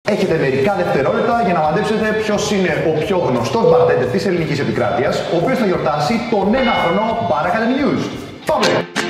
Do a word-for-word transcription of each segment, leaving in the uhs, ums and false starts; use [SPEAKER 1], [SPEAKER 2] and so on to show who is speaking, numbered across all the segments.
[SPEAKER 1] Έχετε μερικά δευτερόλεπτα για να μαντέψετε ποιος είναι ο πιο γνωστός bartender της ελληνικής επικράτειας, ο οποίος θα γιορτάσει τον ένα χρόνο Bar Academy News. Πάμε!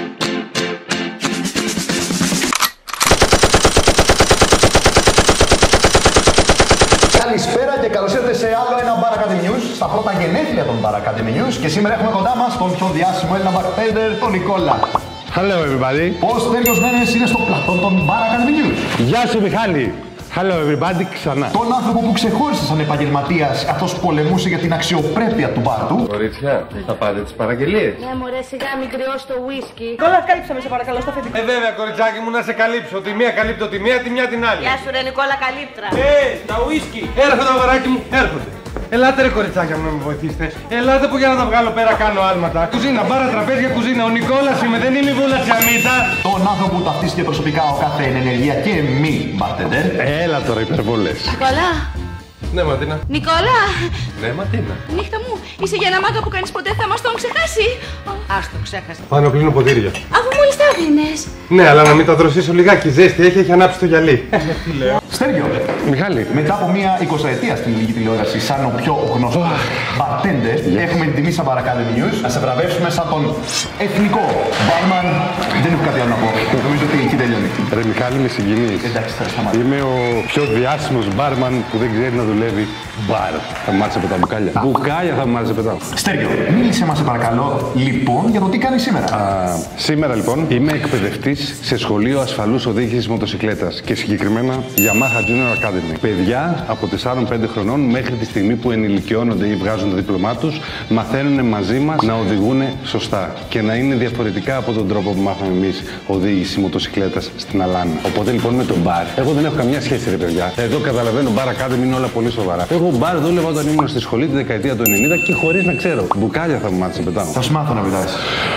[SPEAKER 1] Καλησπέρα και καλώς ήρθατε σε άλλο ένα Bar Academy News, στα πρώτα γενέθλια των Bar Academy News, και σήμερα έχουμε κοντά μας τον πιο διάσημο Έλληνα bartender, τον Νικόλα.
[SPEAKER 2] Hello everybody.
[SPEAKER 1] Ο Στέλιος Μένες είναι στο πλατό των Bar Academy News.
[SPEAKER 2] Γεια σου Μιχάλη. Hello everybody, ξανά.
[SPEAKER 1] Τον άνθρωπο που ξεχώρισε σαν επαγγελματίας, καθώς πολεμούσε για την αξιοπρέπεια του μπαρ του.
[SPEAKER 3] Κορίτσια, θα πάτε τις παραγγελίες.
[SPEAKER 4] Ναι, μωρέ, σιγά μην κρυώσει το ουίσκι.
[SPEAKER 5] Νικόλα, κάλυψε με σε παρακαλώ στο αφεντικό.
[SPEAKER 3] Ε, βέβαια, κοριτσάκι μου, να σε καλύψω. Τη μία καλύπτω τη μία, τη μια την άλλη.
[SPEAKER 4] Γεια σου, ρε Νικόλα, καλύπτρα.
[SPEAKER 3] Ε, τα ουίσκι. Έρχονται, αγοράκι μου, έρχονται. Ελάτε ρε κοριτσάκια μου να με βοηθήσετε. Ελάτε που για να τα βγάλω πέρα κάνω άλματα. Κουζίνα, μπάρα, τραπέζια, κουζίνα. Ο Νικόλας είμαι, δεν είμαι η βούλα τσιαμίτα.
[SPEAKER 1] Τον άνθρωπο που ταυτίστηκε προσωπικά ο κάθε εν ενεργεία και μη bartender.
[SPEAKER 2] Έλα τώρα υπερβολές.
[SPEAKER 4] Νικόλα.
[SPEAKER 3] Ναι, Ματίνα.
[SPEAKER 4] Νικόλα.
[SPEAKER 3] Ναι, Ματίνα.
[SPEAKER 4] Νύχτα μου, είσαι για ένα μάγκα που κάνεις ποτέ, θα μας τον ξεχάσει. Ας το ξέχασε.
[SPEAKER 3] Πάνω κλείνω ποτήρια.
[SPEAKER 4] Αφού μόλις τα έκλεινες.
[SPEAKER 3] Ναι, αλλά να μην τα δροσίσω λιγάκι. Ζέστη έχει, έχει ανάψει το γυαλί. Τι λέω.
[SPEAKER 1] Στέργιο,
[SPEAKER 2] Μιχάλη.
[SPEAKER 1] μετά από μια εικοσαετία στην ελληνική τηλεόραση σαν ο πιο γνωστός bartender, έχουμε την τιμή σαν Bar Academy News να σε βραβεύσουμε σαν τον εθνικό barman. Δεν έχω κάτι άλλο να πω. Νομίζω ότι εκεί τελειώνει.
[SPEAKER 2] Ρε Μιχάλη, με συγκινείς.
[SPEAKER 1] Εντάξει, θα σταματήσω.
[SPEAKER 2] Είμαι ο πιο διάσημος μπάρμαν που δεν ξέρει να δουλεύει μπαρ. Θα μου άρεσε από τα μπουκάλια. Μπουκάλια θα μου άρεσε πετάω.
[SPEAKER 1] Στέργιο, μίλησε μας σε παρακαλώ λοιπόν για το τι κάνεις σήμερα.
[SPEAKER 2] Α, σήμερα λοιπόν είμαι εκπαιδευτής σε σχολείο ασφαλούς οδήγησης μοτοσικλέτας και συγκεκριμένα Yamaha Junior Academy. Παιδιά από τεσσάρων πέντε χρονών μέχρι τη στιγμή που ενηλικιώνονται ή βγάζουν το δίπλωμά τους μαθαίνουν μαζί μας να οδηγούν σωστά και να είναι διαφορετικά από τον τρόπο που μάθαμε εμείς οδήγηση μοτοσικλέτας στην Αλάνα. Οπότε λοιπόν με το μπαρ, εγώ δεν έχω καμιά σχέση ρε παιδιά. Εδώ καταλαβαίνω Bar Academy είναι όλα πολύ σοβαρά. Εγώ μπαρ δούλευα όταν ήμουν στη σχολή τη δεκαετία του ενενήντα και χωρίς να ξέρω. Μπουκάλια θα μου μάθεις πετάω.
[SPEAKER 1] Θα σου μάθω να πετάς.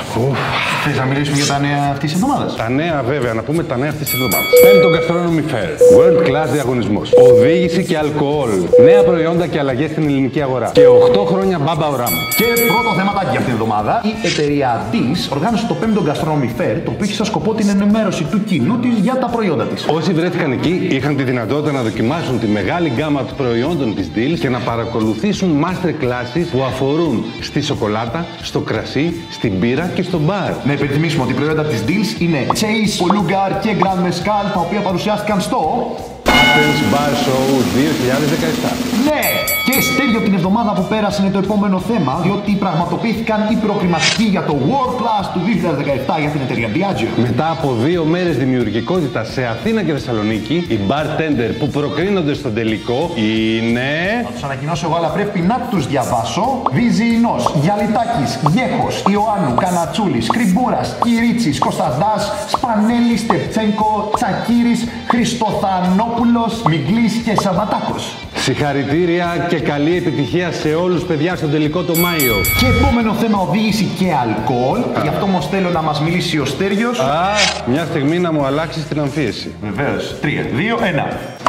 [SPEAKER 1] Θες να μιλήσουμε για τα νέα αυτής της εβδομάδας?
[SPEAKER 2] Τα νέα, βέβαια, να πούμε τα νέα αυτής της εβδομάδας. Πέμπτο Gastronomy Fair. World Class διαγωνισμός. Οδήγηση και αλκοόλ. Νέα προϊόντα και αλλαγές στην ελληνική αγορά. Και οκτώ χρόνια μπάμπα οράμα.
[SPEAKER 1] Και πρώτο θεματάκι για αυτήν την εβδομάδα, η εταιρεία Dis οργάνωσε το πέμπτο Gastronomy Fair, το οποίο έχει σαν σκοπό την ενημέρωση του κοινού της για τα προϊόντα της.
[SPEAKER 2] Όσοι βρέθηκαν εκεί είχαν τη δυνατότητα να δοκιμάσουν τη μεγάλη γκάμα προϊόντων της Deals και να παρακολουθήσουν master classes που αφορούν στη σοκολάτα, στο κρασί, στην μπύρα και στο μπαρ.
[SPEAKER 1] Να υπενθυμίσουμε ότι οι προϊόντα της Deals είναι Chase, Polugar και Grand Mescal, τα οποία παρουσιάστηκαν στο
[SPEAKER 2] Athens Bar Show δύο χιλιάδες δεκαεπτά.
[SPEAKER 1] Ναι! Και Στέλιο, την εβδομάδα που πέρασε είναι το επόμενο θέμα, διότι πραγματοποιήθηκαν οι προκριματικοί για το World Class του δύο χιλιάδες δεκαεπτά για την εταιρεία Diageo.
[SPEAKER 2] Μετά από δύο μέρες δημιουργικότητας σε Αθήνα και Θεσσαλονίκη, οι bartender που προκρίνονται στον τελικό είναι...
[SPEAKER 1] Θα τους ανακοινώσω εγώ, αλλά πρέπει να τους διαβάσω. Βυζιεινός, Γιαλιτάκης, Γέχος, Ιωάννου, Κανατσούλης, Κρυμπούρας, Κυρίτσης, Κωνσταντάς, Σπανέλης, Στεπτσένκο, Τσακύρης, Χριστοθανόπουλος, Μιγκλής και Σαββατάκος.
[SPEAKER 2] Συγχαρητήρια και καλή επιτυχία σε όλους παιδιά στον τελικό το Μάιο.
[SPEAKER 1] Και επόμενο θέμα, οδήγηση και αλκοόλ. Γι' αυτό όμως θέλω να μας μιλήσει ο Στέργιος.
[SPEAKER 2] Α, μια στιγμή να μου αλλάξεις την αμφίεση.
[SPEAKER 1] Βεβαίως. τρία, δύο, ένα.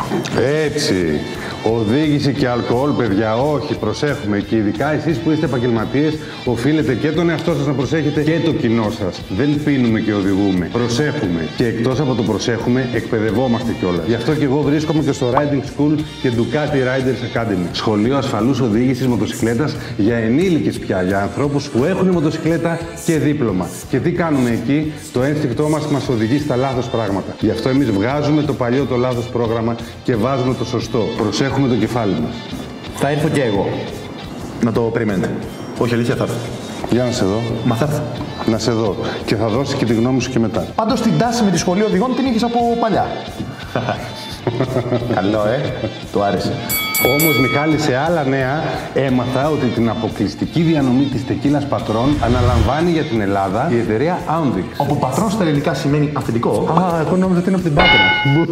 [SPEAKER 2] Έτσι. Οδήγηση και αλκοόλ, παιδιά, όχι, προσέχουμε. Και ειδικά εσείς που είστε επαγγελματίες, οφείλετε και τον εαυτό σας να προσέχετε και το κοινό σας. Δεν πίνουμε και οδηγούμε. Προσέχουμε. Και εκτός από το προσέχουμε, εκπαιδευόμαστε κιόλας. Γι' αυτό και εγώ βρίσκομαι και στο Riding School και Ducati Riders Academy. Σχολείο ασφαλούς οδήγησης μοτοσικλέτας για ενήλικες πια, για ανθρώπους που έχουν μοτοσικλέτα και δίπλωμα. Και τι κάνουμε εκεί, το ένστικτό μας μας οδηγεί στα λάθος πράγματα. Γι' αυτό εμείς βγάζουμε το παλιό το λάθος πρόγραμμα και βάζουμε το σωστό. Προσέχουμε το κεφάλι μας.
[SPEAKER 1] Θα έρθω και εγώ. Να το περιμένετε. Όχι, αλήθεια θα έρθω.
[SPEAKER 2] Για να σε δω.
[SPEAKER 1] Μα θα έρθω.
[SPEAKER 2] Να σε δω. Και θα δώσει και τη γνώμη σου και μετά.
[SPEAKER 1] Πάντως την τάση με τη σχολή οδηγών την είχες από παλιά. Καλό, ε. Το άρεσε.
[SPEAKER 2] Όμως, Μιχάλη, σε άλλα νέα έμαθα ότι την αποκλειστική διανομή της τεκίλας Πατρών αναλαμβάνει για την Ελλάδα η εταιρεία Aundix.
[SPEAKER 1] Όπου πατρόν στα ελληνικά σημαίνει αυθεντικό.
[SPEAKER 2] Α, εγώ νόμιζα ότι είναι από την Πάτρα.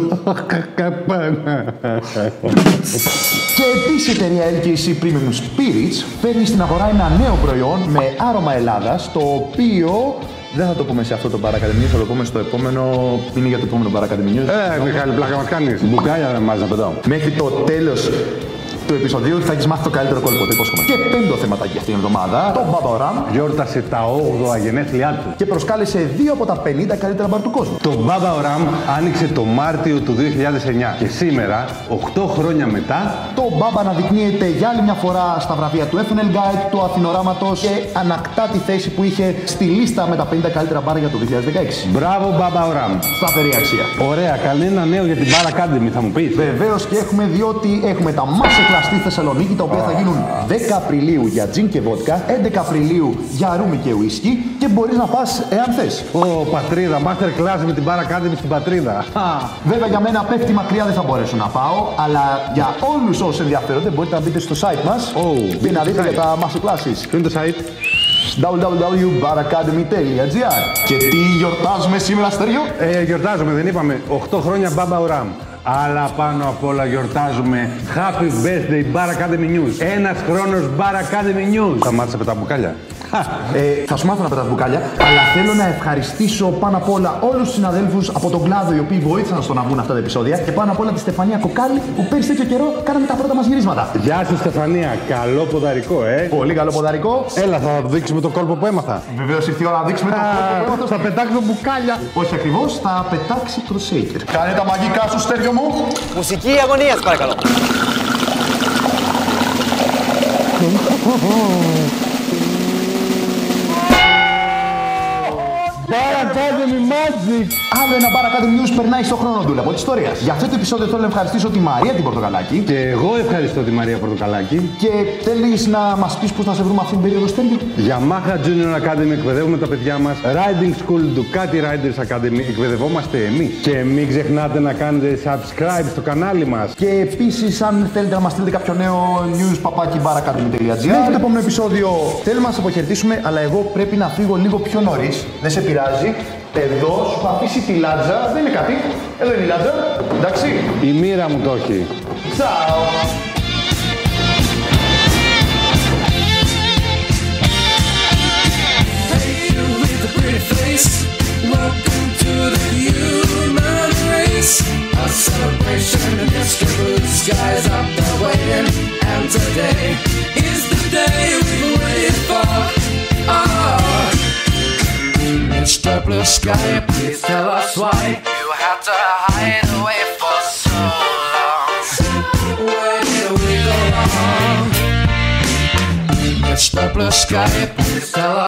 [SPEAKER 1] Και επίσης η εταιρεία ελ κέι σι Premium Spirits φέρνει στην αγορά ένα νέο προϊόν με άρωμα Ελλάδας, το οποίο δεν θα το πούμε σε αυτό το Bar Academy News, θα το πούμε στο επόμενο. Είναι για το επόμενο Bar Academy News.
[SPEAKER 2] Ε, Μιχάλη, πλάκα μας κάνεις. Μπουκάλια δεν μας να πετάω.
[SPEAKER 1] Μέχρι το τέλος του επεισοδίου θα έχεις μάθει το καλύτερο κόλπο, το υπόσχομαι. Και πέμπτο θεματάκι αυτήν την εβδομάδα, το Μπάμπα Ραμ
[SPEAKER 2] Γιόρτασε τα όγδοα γενέθλιά του
[SPEAKER 1] και προσκάλεσε δύο από τα πενήντα καλύτερα μπαρ του κόσμου.
[SPEAKER 2] Το Μπάμπα Ραμ άνοιξε το Μάρτιο του δύο χιλιάδες εννιά και σήμερα, οκτώ χρόνια μετά,
[SPEAKER 1] το Μπάμπα αναδεικνύεται για άλλη μια φορά στα βραβεία του εφ εν ελ Guide, του Αθηνοράματος και ανακτά τη θέση που είχε στη λίστα με τα πενήντα καλύτερα μπαρ για το δύο χιλιάδες δεκαέξι.
[SPEAKER 2] Μπράβο Μπάμπα Ραμ.
[SPEAKER 1] Σταθερή αξία.
[SPEAKER 2] Ωραία, κανένα νέο για την Bar Academy θα μου πεις?
[SPEAKER 1] Βεβαίως και έχουμε, διότι έχουμε τα Masterclass στη Θεσσαλονίκη, τα οποία θα γίνουν δέκα Απριλίου για τζιν και βότκα, έντεκα Απριλίου για ρούμι και ουίσκι και μπορείς να πας εάν θες.
[SPEAKER 2] Ω, πατρίδα, Masterclass με την Bar Academy στην πατρίδα.
[SPEAKER 1] Βέβαια για μένα πέφτει μακριά, δεν θα μπορέσω να πάω, αλλά για όλους όσους ενδιαφέρονται μπορείτε να μπείτε στο site μας
[SPEAKER 2] oh,
[SPEAKER 1] και να δείτε για τα Masterclasses.
[SPEAKER 2] Ποιο είναι το site?
[SPEAKER 1] double-u double-u double-u τελεία bar academy τελεία gr. Και τι γιορτάζουμε σήμερα, Στέριο?
[SPEAKER 2] Ε, γιορτάζουμε, δεν είπαμε, οκτώ χρόνια Μπάμπα Ραμ. Αλλά πάνω απ' όλα γιορτάζουμε Happy Birthday Bar Academy News. Ένας χρόνος Bar Academy News. Θα μάθεις από τα μπουκάλια.
[SPEAKER 1] Ε, θα σου μάθω να πετάς μπουκάλια, αλλά θέλω να ευχαριστήσω πάνω απ' όλα όλους τους συναδέλφους από τον κλάδο οι οποίοι βοήθησαν στο να βγουν αυτά τα επεισόδια και πάνω απ' όλα τη Στεφανία Κοκάλη που πέρυσι τέτοιο καιρό κάναμε τα πρώτα μας γυρίσματα.
[SPEAKER 2] Γεια σου Στεφανία, καλό ποδαρικό, ε.
[SPEAKER 1] Πολύ καλό ποδαρικό.
[SPEAKER 2] Έλα, θα δείξουμε το κόλπο που έμαθα.
[SPEAKER 1] Βεβαίως ήρθε η ώρα να δείξουμε το κόλπο που έμαθα.
[SPEAKER 2] Θα πετάξουμε μπουκάλια.
[SPEAKER 1] Όχι ακριβώς, θα πετάξει το shaker. Κάνε τα μαγικά σου, Στέριο μου.
[SPEAKER 5] Μουσική αγωνίας, παρακαλώ.
[SPEAKER 2] Bar Academy Magic!
[SPEAKER 1] Άλλο ένα Bar Academy News περνάει στο χρόνο του από τη ιστορία. Για αυτό το επεισόδιο θέλω να ευχαριστήσω τη Μαρία την Πορτοκαλάκη.
[SPEAKER 2] Και εγώ ευχαριστώ τη Μαρία Πορτοκαλάκη.
[SPEAKER 1] Και θέλεις να μας πεις πώς θα σε βρούμε αυτήν την περίοδο, Στέριο?
[SPEAKER 2] Yamaha Junior Academy εκπαιδεύουμε τα παιδιά μας. Riding School Ducati Riders Academy εκπαιδευόμαστε εμείς. Και μην ξεχνάτε να κάνετε subscribe στο κανάλι μας.
[SPEAKER 1] Και επίσης, αν θέλετε να μας στείλετε κάποιο νέο news, παπάκι bar academy τελεία gr. Μέχρι το επόμενο επεισόδιο θέλουμε να σας αποχαιρετήσουμε, αλλά εγώ πρέπει να φύγω λίγο πιο νωρίς. Δεν σε πειράζει. Εδώ σου έχω αφήσει τη λάτζα, δεν είναι κάτι. Εδώ είναι η λάτζα, εντάξει.
[SPEAKER 2] Η μοίρα μου το έχει.
[SPEAKER 1] Τσάου.
[SPEAKER 6] Welcome to the human race. A celebration of Mister Blue Skies up there waiting. And today is the day we've waited for. Oh, Mister Blue Sky, please tell us why you had to hide away for so long. Where did we go wrong? Mister Blue Sky, please tell us.